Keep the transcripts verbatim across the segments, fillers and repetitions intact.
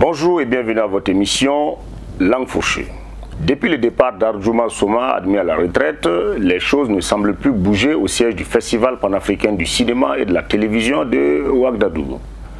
Bonjour et bienvenue à votre émission Langue fourchée. Depuis le départ d'Arjuma Soma admis à la retraite, les choses ne semblent plus bouger au siège du Festival panafricain du cinéma et de la télévision de Ouagadougou.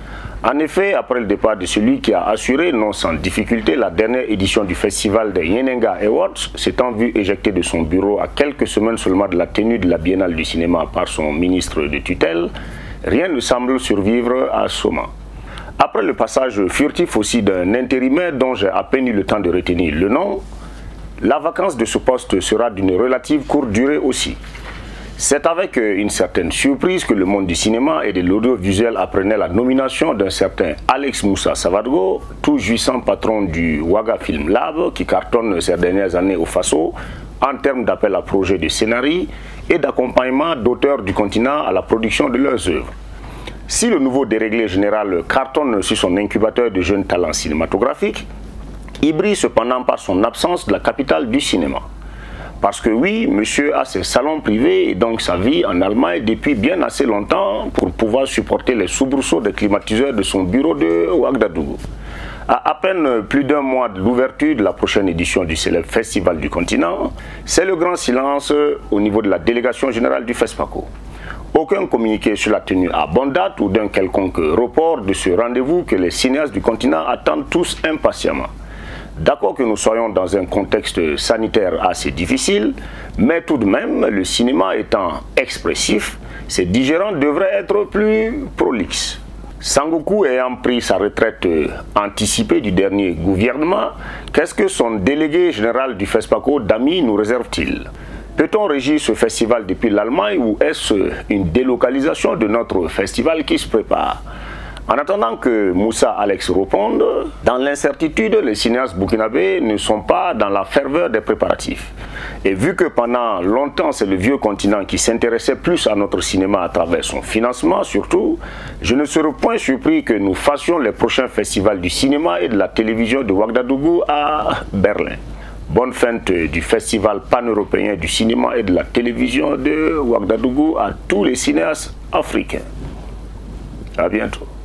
En effet, après le départ de celui qui a assuré, non sans difficulté, la dernière édition du festival des Yenenga Awards, s'étant vu éjecté de son bureau à quelques semaines seulement de la tenue de la Biennale du cinéma par son ministre de tutelle, rien ne semble survivre à Soma. Après le passage furtif aussi d'un intérimaire dont j'ai à peine eu le temps de retenir le nom, la vacance de ce poste sera d'une relative courte durée aussi. C'est avec une certaine surprise que le monde du cinéma et de l'audiovisuel apprenait la nomination d'un certain Alex Moussa Savadgo, tout jouissant patron du Ouaga Film Lab, qui cartonne ces dernières années au Faso en termes d'appel à projets de scénarii et d'accompagnement d'auteurs du continent à la production de leurs œuvres. Si le nouveau déréglé général cartonne sur son incubateur de jeunes talents cinématographiques, il brille cependant par son absence de la capitale du cinéma. Parce que oui, monsieur a ses salons privés et donc sa vie en Allemagne depuis bien assez longtemps pour pouvoir supporter les soubresauts des climatiseurs de son bureau de Ouagadougou. À à peine plus d'un mois de l'ouverture de la prochaine édition du célèbre Festival du continent, c'est le grand silence au niveau de la délégation générale du FESPACO. Aucun communiqué sur la tenue à bonne date ou d'un quelconque report de ce rendez-vous que les cinéastes du continent attendent tous impatiemment. D'accord que nous soyons dans un contexte sanitaire assez difficile, mais tout de même, le cinéma étant expressif, ses digérants devraient être plus prolixes. Sangoku ayant pris sa retraite anticipée du dernier gouvernement, qu'est-ce que son délégué général du FESPACO, Dami, nous réserve-t-il? Peut-on régir ce festival depuis l'Allemagne ou est-ce une délocalisation de notre festival qui se prépare? En attendant que Moussa Alex réponde, dans l'incertitude, les cinéastes burkinabés ne sont pas dans la ferveur des préparatifs. Et vu que pendant longtemps c'est le vieux continent qui s'intéressait plus à notre cinéma à travers son financement surtout, je ne serais point surpris que nous fassions les prochains festivals du cinéma et de la télévision de Ouagadougou à Berlin. Bonne fête du Festival pan-européen du cinéma et de la télévision de Ouagadougou à tous les cinéastes africains. À bientôt.